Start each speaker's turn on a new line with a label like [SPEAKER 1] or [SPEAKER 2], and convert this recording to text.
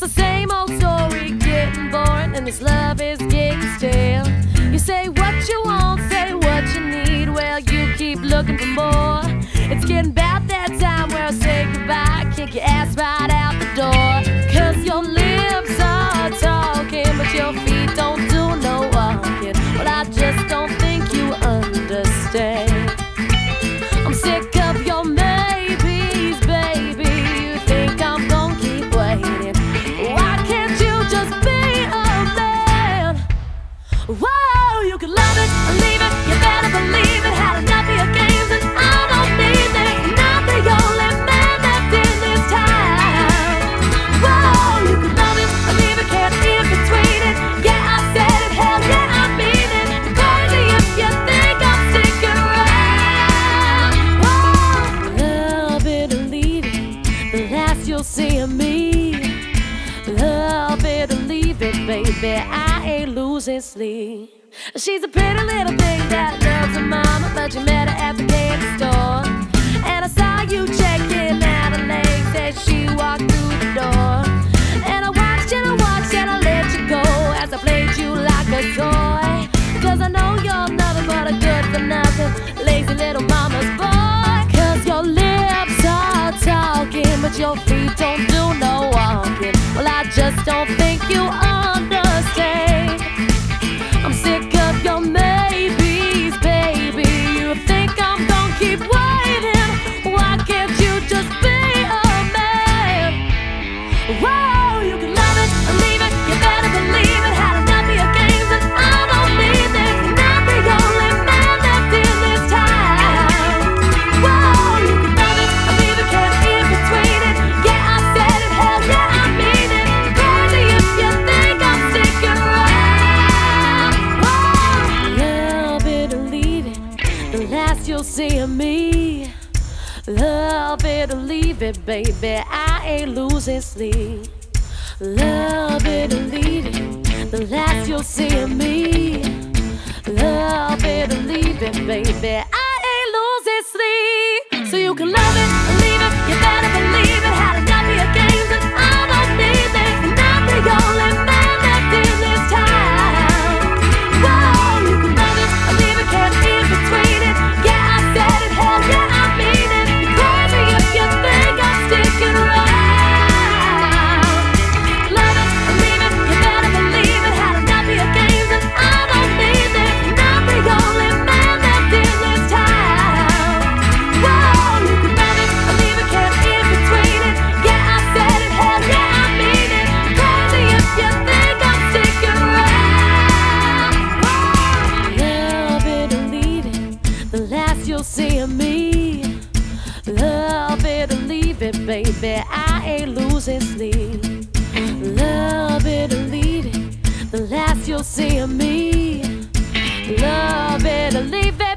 [SPEAKER 1] the same old story, getting boring, and this love is getting stale. You say what you want, say what you need, well, you keep looking for more. It's getting about that time where I say goodbye, kick your ass right out the door. Cause your lips are talking, but your feet don't do no walking. Well, I just don't think you understand. I'm sick of your maybes, baby. You think I'm gonna keep waiting? Why can't you just be a man? Whoa, you can love it or leave it, you better believe it. Had enough of your games and I don't need it. Not the only man left in this town. Whoa, you can love it or leave it, can't in between it. Yeah, I said it, hell yeah, I mean it. Crazy if you think I'm sticking around. Whoa, love it or leave it, the last you'll see of me. Love it or leave it, baby, I ain't losing sleep. She's a pretty little thing that loves her mama, but you met her at the candy store. And I saw you checking out her legs as she walked through the door. And I watched and I let you go as I played you like a toy. Cause I know you're nothing but a good for nothing lazy little mama's boy. Cause your lips are talking, but your feet don't do no walking. Well, I just don't think you understand. I'm sick of your maybes, baby. You think I'm gonna keep waiting? Why can't you just be a man? Whoa, you can love it or leave it, you better believe it. Had enough of your games and I don't need it. Not the only man left in this town. Whoa, you can love it or leave it, can't in between it. Yeah, I said it, hell yeah, I mean it. Crazy if you think I'm sticking around. Love it or leave it, the last you'll see of me. Love it or leave it, baby, I ain't losing sleep. Love it or leave it, the last you'll see of me. Love it or leave it, baby, I ain't losing sleep. So you can love it or leave it, you better believe it. Had enough of your games and I don't need it. Not the only man left in this town. Whoa, you can love it or leave it, can't in between it. Yeah, I said it, hell yeah, I mean it. You're crazy if you think I'm sticking around. Love it or leave it, you better believe it. Had enough of your games and I don't need it. Not the only man left in this town. Whoa, you can love it or leave it, can't in between it. Yeah, I said it, hell yeah, I mean it. Crazy if you think I'm sticking around. Love it or leave it, the last you'll see of me. Love it or leave it, baby, I ain't losing sleep. Love it or leave it, the last you'll see of me. Love it or leave it.